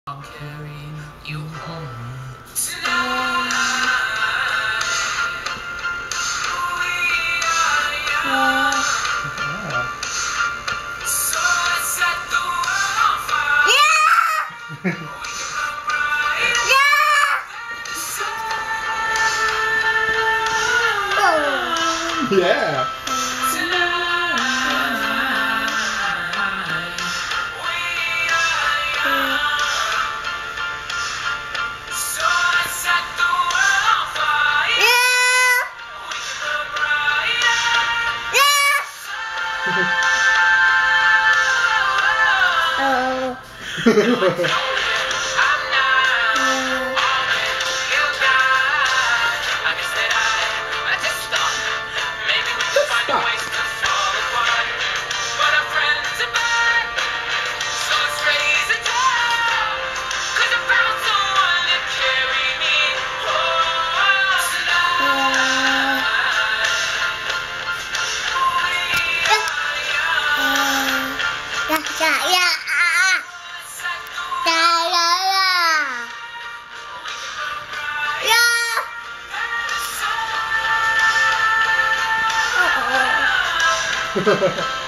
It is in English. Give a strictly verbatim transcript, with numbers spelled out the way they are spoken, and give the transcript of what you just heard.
I'll carry you home tonight. We are young. So let's set the world on fire. Yeah! We can run bright. Yeah! Yeah! Oh. Yeah, yeah. Yeah.